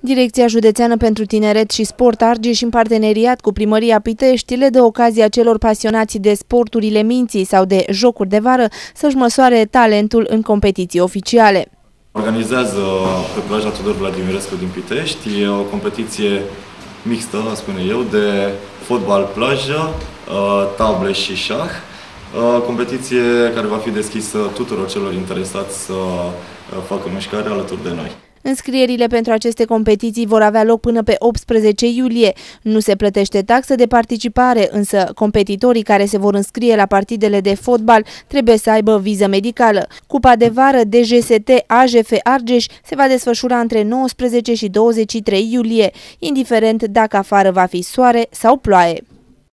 Direcția Județeană pentru Tineret și Sport Argeș, în parteneriat cu Primăria Pitești, le dă ocazia celor pasionați de sporturile minții sau de jocuri de vară să-și măsoare talentul în competiții oficiale. Organizează pe plaja Tudor Vladimirescu din Pitești o competiție mixtă, spune eu, de fotbal plajă, table și șah. Competiție care va fi deschisă tuturor celor interesați să facă mișcare alături de noi. Înscrierile pentru aceste competiții vor avea loc până pe 18 iulie. Nu se plătește taxă de participare, însă competitorii care se vor înscrie la partidele de fotbal trebuie să aibă viză medicală. Cupa de vară DGST AJF Argeș se va desfășura între 19 și 23 iulie, indiferent dacă afară va fi soare sau ploaie.